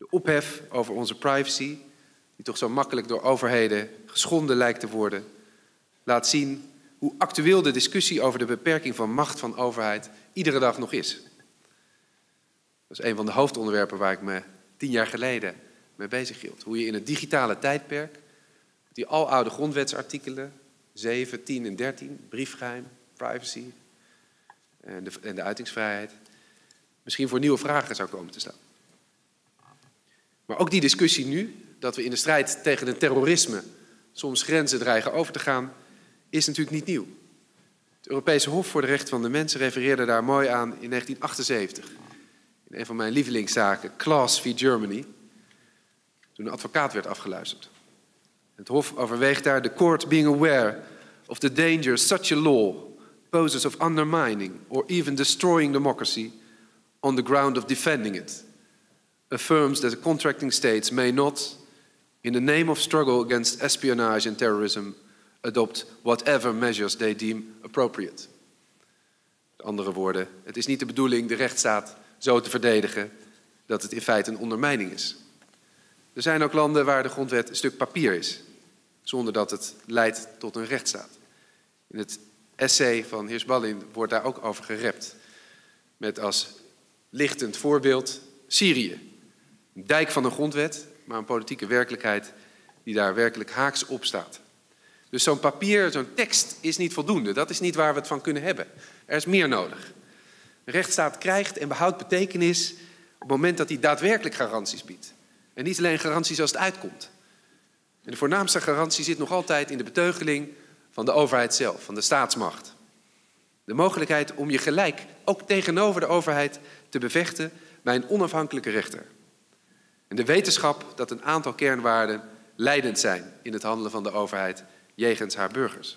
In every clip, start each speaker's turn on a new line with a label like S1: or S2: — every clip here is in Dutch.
S1: De ophef over onze privacy, die toch zo makkelijk door overheden geschonden lijkt te worden, laat zien hoe actueel de discussie over de beperking van macht van overheid iedere dag nog is. Dat is een van de hoofdonderwerpen waar ik me 10 jaar geleden mee bezig hield. Hoe je in het digitale tijdperk die aloude grondwetsartikelen 7, 10 en 13, briefgeheim, privacy en de uitingsvrijheid, misschien voor nieuwe vragen zou komen te staan. Maar ook die discussie nu, dat we in de strijd tegen het terrorisme soms grenzen dreigen over te gaan, is natuurlijk niet nieuw. Het Europese Hof voor de Rechten van de Mens refereerde daar mooi aan in 1978. In een van mijn lievelingszaken, Claus v. Germany, toen een advocaat werd afgeluisterd. Het Hof overweegt daar: the court being aware of the danger such a law poses of undermining or even destroying democracy on the ground of defending it, affirms that the contracting states may not, in the name of struggle against espionage and terrorism, adopt whatever measures they deem appropriate. Met andere woorden, het is niet de bedoeling de rechtsstaat zo te verdedigen dat het in feite een ondermijning is. Er zijn ook landen waar de grondwet een stuk papier is, zonder dat het leidt tot een rechtsstaat. In het essay van Hirschballin wordt daar ook over gerept. Met als lichtend voorbeeld Syrië. Een dijk van een grondwet, maar een politieke werkelijkheid die daar werkelijk haaks op staat. Dus zo'n papier, zo'n tekst is niet voldoende. Dat is niet waar we het van kunnen hebben. Er is meer nodig. Een rechtsstaat krijgt en behoudt betekenis op het moment dat hij daadwerkelijk garanties biedt. En niet alleen garanties als het uitkomt. En de voornaamste garantie zit nog altijd in de beteugeling van de overheid zelf, van de staatsmacht. De mogelijkheid om je gelijk, ook tegenover de overheid, te bevechten bij een onafhankelijke rechter. En de wetenschap dat een aantal kernwaarden leidend zijn in het handelen van de overheid jegens haar burgers.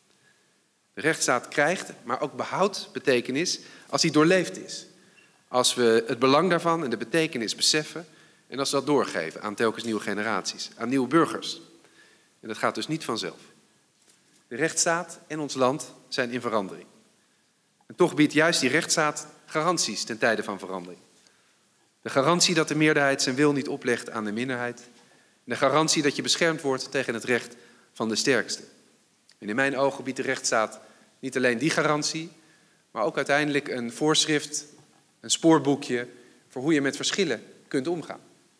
S1: De rechtsstaat krijgt, maar ook behoudt betekenis als die doorleefd is. Als we het belang daarvan en de betekenis beseffen en als we dat doorgeven aan telkens nieuwe generaties, aan nieuwe burgers. En dat gaat dus niet vanzelf. De rechtsstaat en ons land zijn in verandering. En toch biedt juist die rechtsstaat garanties ten tijde van verandering. De garantie dat de meerderheid zijn wil niet oplegt aan de minderheid. En de garantie dat je beschermd wordt tegen het recht van de sterkste. En in mijn ogen biedt de rechtsstaat niet alleen die garantie, maar ook uiteindelijk een voorschrift, een spoorboekje voor hoe je met verschillen kunt omgaan.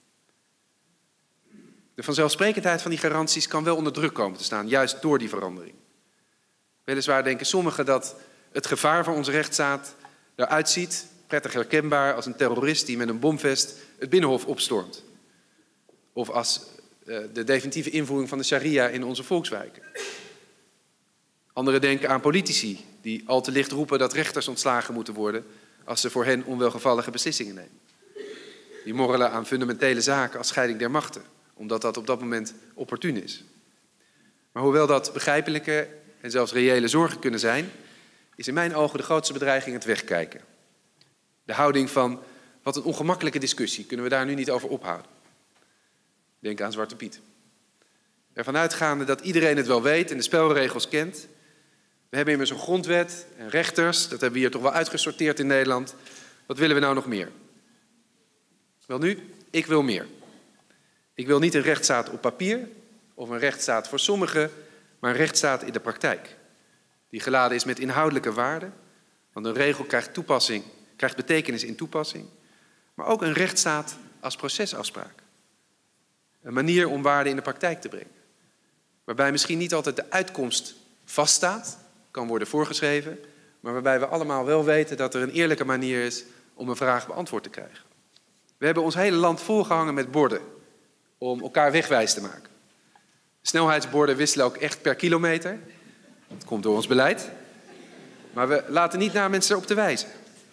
S1: De vanzelfsprekendheid van die garanties kan wel onder druk komen te staan, juist door die verandering. Weliswaar denken sommigen dat het gevaar van onze rechtsstaat eruit ziet, prettig herkenbaar, als een terrorist die met een bomvest het Binnenhof opstormt. Of als de definitieve invoering van de sharia in onze volkswijken. Anderen denken aan politici die al te licht roepen dat rechters ontslagen moeten worden als ze voor hen onwelgevallige beslissingen nemen. Die morrelen aan fundamentele zaken als scheiding der machten, omdat dat op dat moment opportun is. Maar hoewel dat begrijpelijke en zelfs reële zorgen kunnen zijn, is in mijn ogen de grootste bedreiging het wegkijken. De houding van, wat een ongemakkelijke discussie, kunnen we daar nu niet over ophouden? Denk aan Zwarte Piet. Ervan uitgaande dat iedereen het wel weet en de spelregels kent. We hebben immers een grondwet en rechters, dat hebben we hier toch wel uitgesorteerd in Nederland. Wat willen we nou nog meer? Welnu, ik wil meer. Ik wil niet een rechtsstaat op papier of een rechtsstaat voor sommigen, maar een rechtsstaat in de praktijk. Die geladen is met inhoudelijke waarden, want een regel krijgt betekenis in toepassing, maar ook een rechtsstaat als procesafspraak. Een manier om waarden in de praktijk te brengen. Waarbij misschien niet altijd de uitkomst vaststaat, kan worden voorgeschreven, maar waarbij we allemaal wel weten dat er een eerlijke manier is om een vraag beantwoord te krijgen. We hebben ons hele land volgehangen met borden om elkaar wegwijs te maken. De snelheidsborden wisselen ook echt per kilometer. Dat komt door ons beleid. Maar we laten niet naar mensen erop te wijzen.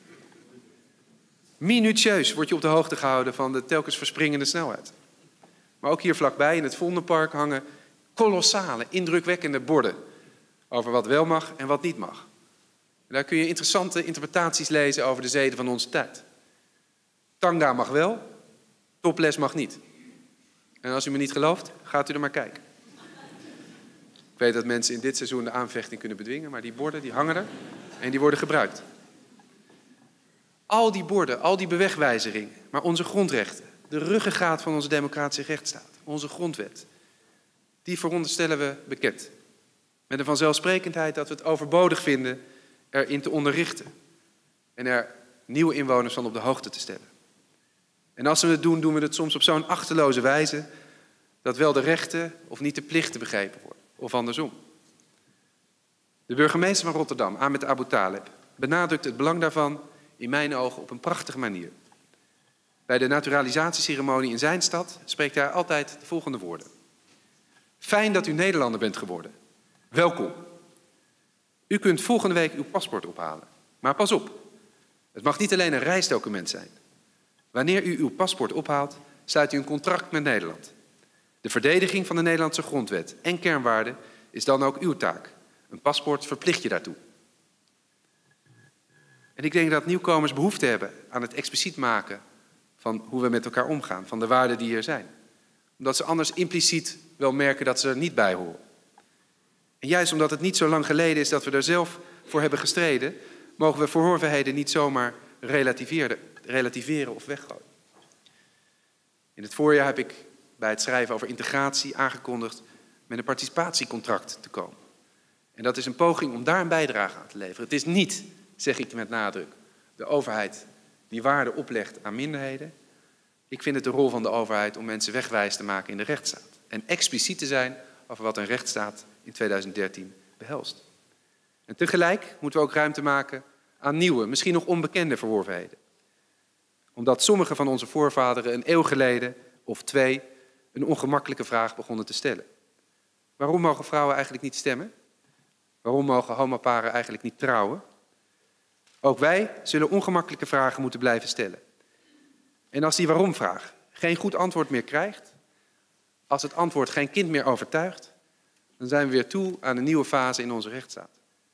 S1: Minutieus word je op de hoogte gehouden van de telkens verspringende snelheid. Maar ook hier vlakbij in het Vondelpark hangen kolossale, indrukwekkende borden over wat wel mag en wat niet mag. En daar kun je interessante interpretaties lezen over de zeden van onze tijd. Tanga mag wel, topless mag niet. En als u me niet gelooft, gaat u er maar kijken. Ik weet dat mensen in dit seizoen de aanvechting kunnen bedwingen, maar die borden die hangen er en die worden gebruikt. Al die borden, al die bewegwijzeringen, maar onze grondrechten, de ruggengraat van onze democratische rechtsstaat, onze grondwet, die veronderstellen we bekend. Met een vanzelfsprekendheid dat we het overbodig vinden erin te onderrichten en er nieuwe inwoners van op de hoogte te stellen. En als we het doen, doen we het soms op zo'n achteloze wijze dat wel de rechten of niet de plichten begrepen worden, of andersom. De burgemeester van Rotterdam, Ahmed Abu Taleb, benadrukt het belang daarvan in mijn ogen op een prachtige manier. Bij de naturalisatieceremonie in zijn stad spreekt hij altijd de volgende woorden. Fijn dat u Nederlander bent geworden. Welkom. U kunt volgende week uw paspoort ophalen. Maar pas op, het mag niet alleen een reisdocument zijn. Wanneer u uw paspoort ophaalt, sluit u een contract met Nederland. De verdediging van de Nederlandse grondwet en kernwaarden is dan ook uw taak. Een paspoort verplicht je daartoe. En ik denk dat nieuwkomers behoefte hebben aan het expliciet maken van hoe we met elkaar omgaan, van de waarden die er zijn. Omdat ze anders impliciet wel merken dat ze er niet bij horen. En juist omdat het niet zo lang geleden is dat we er zelf voor hebben gestreden, mogen we verworvenheden niet zomaar relativeren of weggooien. In het voorjaar heb ik bij het schrijven over integratie aangekondigd met een participatiecontract te komen. En dat is een poging om daar een bijdrage aan te leveren. Het is niet, zeg ik met nadruk, de overheid die waarde oplegt aan minderheden. Ik vind het de rol van de overheid om mensen wegwijs te maken in de rechtsstaat. En expliciet te zijn over wat een rechtsstaat in 2013 behelst. En tegelijk moeten we ook ruimte maken aan nieuwe, misschien nog onbekende verworvenheden. Omdat sommige van onze voorvaderen een eeuw geleden, of 2, een ongemakkelijke vraag begonnen te stellen. Waarom mogen vrouwen eigenlijk niet stemmen? Waarom mogen homoparen eigenlijk niet trouwen? Ook wij zullen ongemakkelijke vragen moeten blijven stellen. En als die waarom-vraag geen goed antwoord meer krijgt, als het antwoord geen kind meer overtuigt, dan zijn we weer toe aan een nieuwe fase in onze rechtsstaat.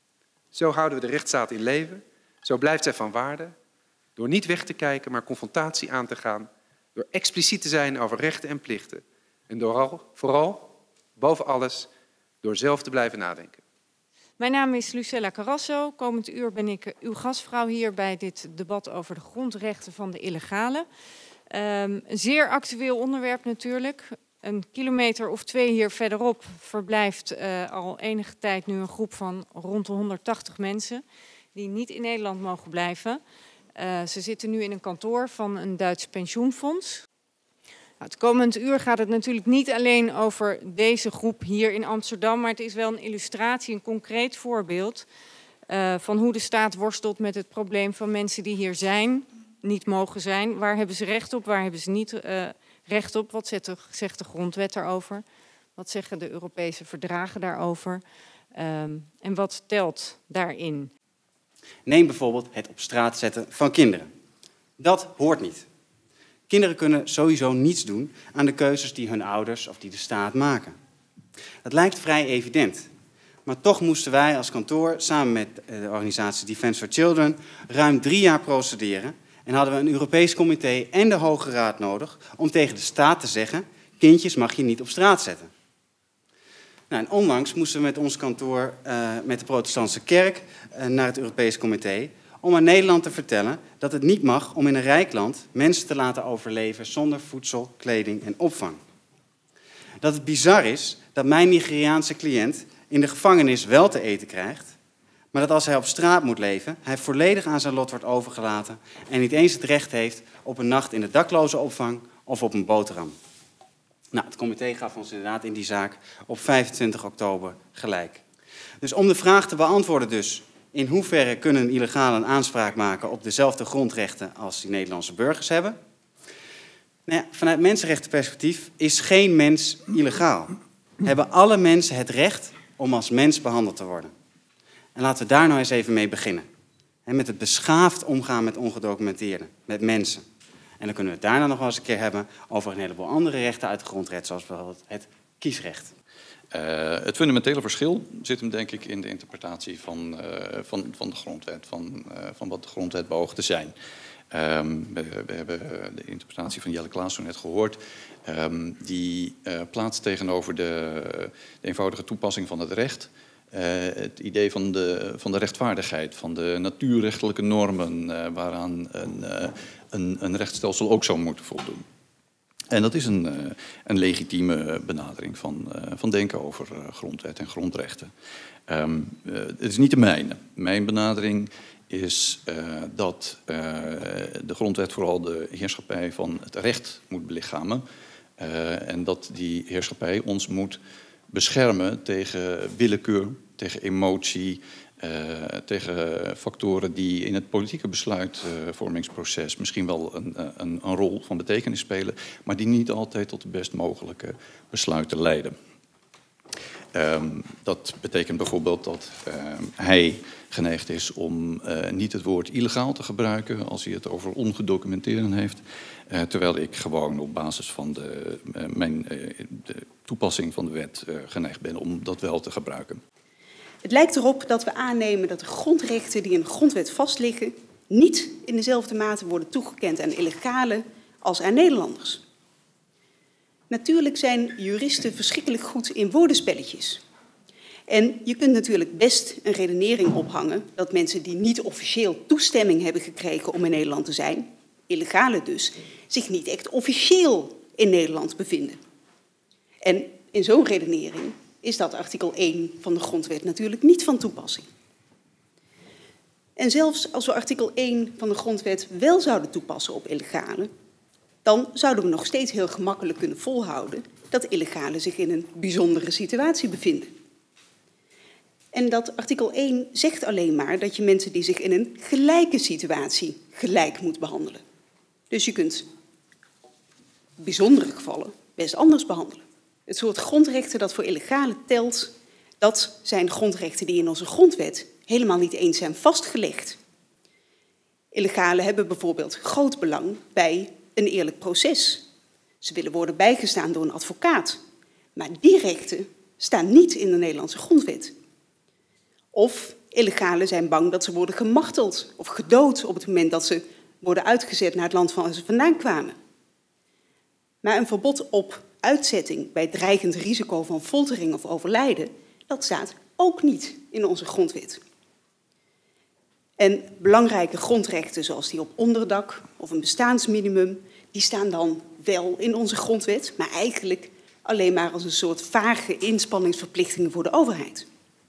S1: Zo houden we de rechtsstaat in leven, zo blijft zij van waarde, door niet weg te kijken, maar confrontatie aan te gaan, door expliciet te zijn over rechten en plichten en vooral, boven alles, door zelf te blijven nadenken.
S2: Mijn naam is Lucella Carrasso. Komend uur ben ik uw gastvrouw hier bij dit debat over de grondrechten van de illegalen. Een zeer actueel onderwerp natuurlijk. Een kilometer of 2 hier verderop verblijft al enige tijd nu een groep van rond de 180 mensen die niet in Nederland mogen blijven. Ze zitten nu in een kantoor van een Duits pensioenfonds. Het komend uur gaat het natuurlijk niet alleen over deze groep hier in Amsterdam, maar het is wel een illustratie, een concreet voorbeeld van hoe de staat worstelt met het probleem van mensen die hier zijn, niet mogen zijn. Waar hebben ze recht op, waar hebben ze niet recht op? Wat zegt de grondwet daarover? Wat zeggen de Europese verdragen daarover? En wat telt daarin?
S3: Neem bijvoorbeeld het op straat zetten van kinderen. Dat hoort niet. Kinderen kunnen sowieso niets doen aan de keuzes die hun ouders of die de staat maken. Dat lijkt vrij evident. Maar toch moesten wij als kantoor samen met de organisatie Defence for Children ruim 3 jaar procederen en hadden we een Europees comité en de Hoge Raad nodig om tegen de staat te zeggen: kindjes mag je niet op straat zetten. Nou, en onlangs moesten we met ons kantoor met de Protestantse Kerk naar het Europees Comité om aan Nederland te vertellen dat het niet mag om in een rijk land mensen te laten overleven zonder voedsel, kleding en opvang. Dat het bizar is dat mijn Nigeriaanse cliënt in de gevangenis wel te eten krijgt, maar dat als hij op straat moet leven, hij volledig aan zijn lot wordt overgelaten en niet eens het recht heeft op een nacht in de daklozenopvang of op een boterham. Nou, het comité gaf ons inderdaad in die zaak op 25 oktober gelijk. Dus om de vraag te beantwoorden dus, in hoeverre kunnen illegalen een aanspraak maken op dezelfde grondrechten als die Nederlandse burgers hebben? Nou ja, vanuit mensenrechtenperspectief is geen mens illegaal. Hebben alle mensen het recht om als mens behandeld te worden. En laten we daar nou eens even mee beginnen. En met het beschaafd omgaan met ongedocumenteerden, met mensen. En dan kunnen we het daarna nog wel eens een keer hebben over een heleboel andere rechten uit de grondwet, zoals bijvoorbeeld het kiesrecht.
S4: Het fundamentele verschil zit hem denk ik in de interpretatie van de grondwet, van wat de grondwet beoogt te zijn. We hebben de interpretatie van Jelle Klaas zo net gehoord. Die plaatst tegenover de eenvoudige toepassing van het recht het idee van de rechtvaardigheid, van de natuurrechtelijke normen waaraan een rechtsstelsel ook zou moeten voldoen. En dat is een legitieme benadering van denken over grondwet en grondrechten. Het is niet de mijne. Mijn benadering is dat de grondwet vooral de heerschappij van het recht moet belichamen. En dat die heerschappij ons moet beschermen tegen willekeur, tegen emotie, tegen factoren die in het politieke besluitvormingsproces misschien wel een rol van betekenis spelen, maar die niet altijd tot de best mogelijke besluiten leiden. Dat betekent bijvoorbeeld dat hij geneigd is om niet het woord illegaal te gebruiken als hij het over ongedocumenteerden heeft. Terwijl ik gewoon op basis van de toepassing van de wet geneigd ben om dat wel te gebruiken.
S5: Het lijkt erop dat we aannemen dat de grondrechten die in de grondwet vastliggen niet in dezelfde mate worden toegekend aan illegalen als aan Nederlanders. Natuurlijk zijn juristen verschrikkelijk goed in woordenspelletjes. En je kunt natuurlijk best een redenering ophangen dat mensen die niet officieel toestemming hebben gekregen om in Nederland te zijn, illegalen dus, zich niet echt officieel in Nederland bevinden. En in zo'n redenering is dat artikel 1 van de grondwet natuurlijk niet van toepassing. En zelfs als we artikel 1 van de grondwet wel zouden toepassen op illegalen, dan zouden we nog steeds heel gemakkelijk kunnen volhouden dat illegalen zich in een bijzondere situatie bevinden. En dat artikel 1 zegt alleen maar dat je mensen die zich in een gelijke situatie gelijk moet behandelen. Dus je kunt bijzondere gevallen best anders behandelen. Het soort grondrechten dat voor illegalen telt, dat zijn grondrechten die in onze grondwet helemaal niet eens zijn vastgelegd. Illegalen hebben bijvoorbeeld groot belang bij een eerlijk proces. Ze willen worden bijgestaan door een advocaat. Maar die rechten staan niet in de Nederlandse grondwet. Of illegalen zijn bang dat ze worden gemarteld of gedood op het moment dat ze worden uitgezet naar het land waar ze vandaan kwamen. Maar een verbod op uitzetting bij dreigend risico van foltering of overlijden, dat staat ook niet in onze grondwet. En belangrijke grondrechten zoals die op onderdak of een bestaansminimum, die staan dan wel in onze grondwet, maar eigenlijk alleen maar als een soort vage inspanningsverplichtingen voor de overheid.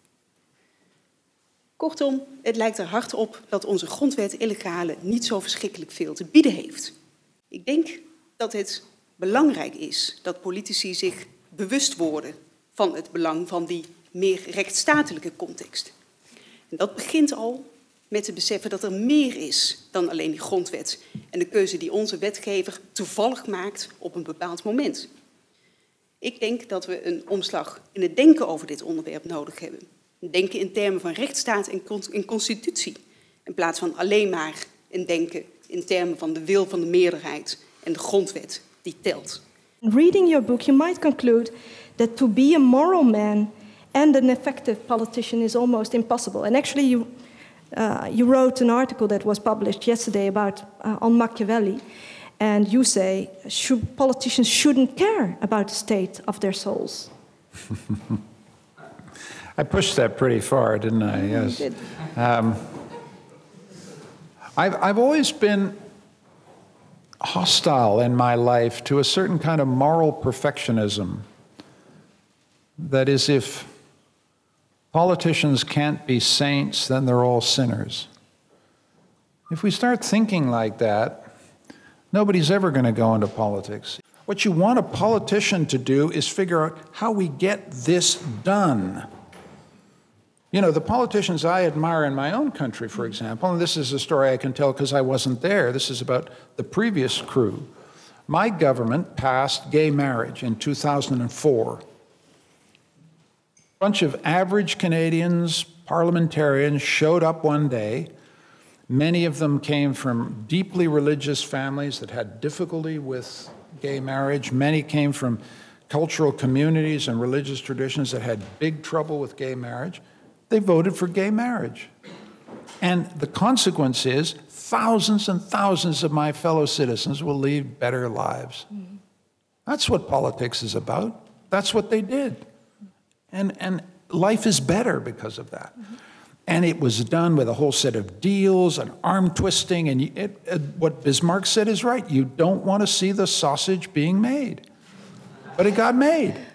S5: Kortom, het lijkt er hard op dat onze grondwet illegalen niet zo verschrikkelijk veel te bieden heeft. Ik denk dat het belangrijk is dat politici zich bewust worden van het belang van die meer rechtsstatelijke context. En dat begint al met te beseffen dat er meer is dan alleen die grondwet en de keuze die onze wetgever toevallig maakt op een bepaald moment. Ik denk dat we een omslag in het denken over dit onderwerp nodig hebben. Denken in termen van rechtsstaat en constitutie, in plaats van alleen maar een denken in termen van de wil van de meerderheid en de grondwet die telt.
S6: Reading your book, you might conclude that to be a moral man and an effective politician is almost impossible. And actually, you wrote an article that was published yesterday about on Machiavelli, and you say politicians shouldn't care about the state of their souls.
S7: I pushed that pretty far, didn't I? Yes.
S6: You did.
S7: I've always been hostile in my life to a certain kind of moral perfectionism. That is, if politicians can't be saints, then they're all sinners. If we start thinking like that, nobody's ever going to go into politics. What you want a politician to do is figure out how we get this done. You know, the politicians I admire in my own country, for example, and this is a story I can tell because I wasn't there. This is about the previous crew. My government passed gay marriage in 2004. A bunch of average Canadians, parliamentarians, showed up one day. Many of them came from deeply religious families that had difficulty with gay marriage. Many came from cultural communities and religious traditions that had big trouble with gay marriage. They voted for gay marriage. And the consequence is thousands and thousands of my fellow citizens will lead better lives. Mm-hmm. That's what politics is about. That's what they did. And life is better because of that. Mm-hmm. And it was done with a whole set of deals and arm twisting. And what Bismarck said is right. You don't want to see the sausage being made. But it got made.